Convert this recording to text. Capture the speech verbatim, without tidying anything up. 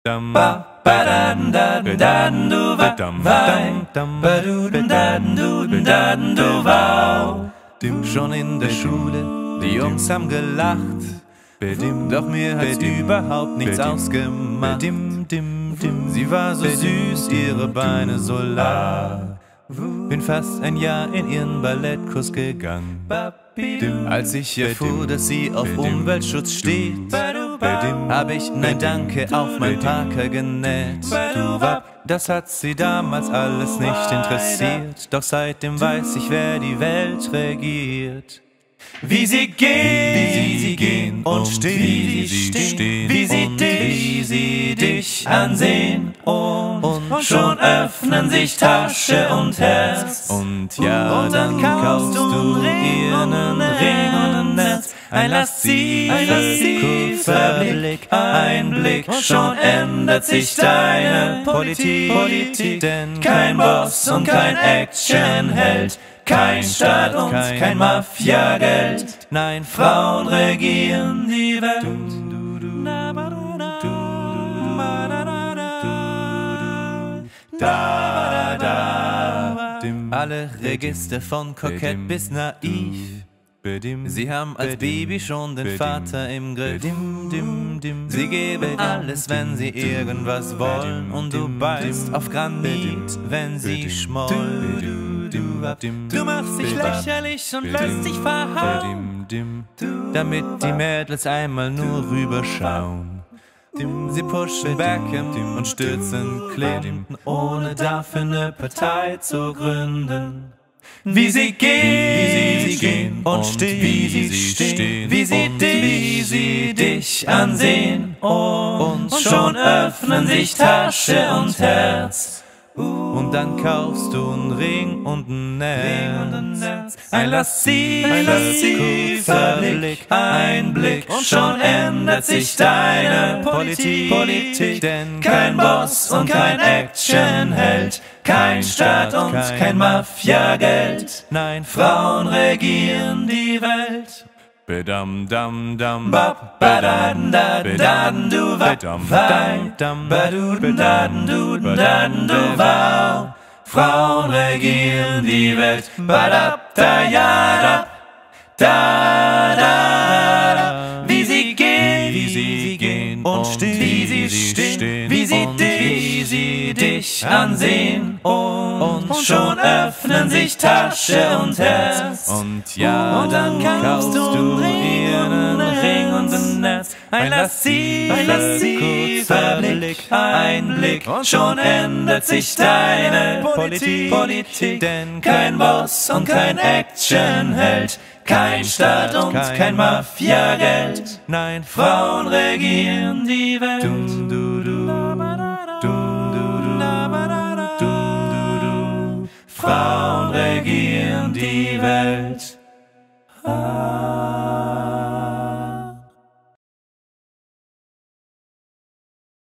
dam ba ba dan dan dan du wa dam dam ba du dan du dan du wow. Schon in der Schule, die Jungs haben gelacht, doch mir hat's überhaupt nichts ausgemacht. Sie war so süß, ihre Beine so lang. Bin fast ein Jahr in ihren Ballettkurs gegangen. Als ich erfuhr, dass sie auf Umweltschutz steht, hab ich Nein Danke auf mein Parker genäht. Das hat sie damals alles nicht interessiert, doch seitdem weiß ich, wer die Welt regiert. Wie sie gehen, wie sie gehen und stehen, wie sie stehen, wie sie dich, wie sie dich ansehen, und, und schon öffnen sich Tasche und Herz. Und ja, und dann kaufst du ihr einen Ring und ein Netz, ein lasziv, ein lasziver Blick, ein Blick, und schon ändert sich deine Politik, Politik, denn kein Boss und kein Actionheld, kein Staat und kein Mafia-Geld, nein, Frauen regieren die Welt. Da, da, alle Register von kokett bis naiv. Sie haben als Baby schon den Vater im Griff. Sie geben alles, wenn sie irgendwas wollen, und du beißt auf Granit, wenn sie schmollen. Du machst dich lächerlich und lässt dich verhauen, damit die Mädels einmal nur rüberschauen. Sie pushen Beckham und stürzen Clinton, ohne dafür eine Partei zu gründen. Wie sie gehen, wie sie gehen und stehen, wie sie stehen, wie sie dich, wie sie dich ansehen, und schon öffnen sich Tasche und Herz. Und dann kaufst du einen Ring und ein Netz, ein lasziver Blick, ein Blick, und schon ändert sich deine Politik, Politik, denn kein Boss und kein Actionheld, kein Staat und kein Mafia-Geld, nein, Frauen regieren die Welt. Bedam dam dam bap badan da dan du wa vai dam badu dan du dan du wow. Frauen regieren die Welt. Badab da ja da da da. Wie sie gehen, wie sie gehen und stehen, wie sie stehen, wie sie dich, wie sie dich ansehen, und schon öffnen sich Tasche und Herz. Und ja, und dann kaufst du einen Ring und ein Netz, ein lasziver Blick, ein Blick, und schon ändert sich deine Politik, Politik, denn kein Boss und kein Actionheld, kein Staat und kein Mafia-Geld, nein, Frauen regieren die Welt. Dum, du, du, dum, du, du, dum, du, du. Frauen regieren die Welt.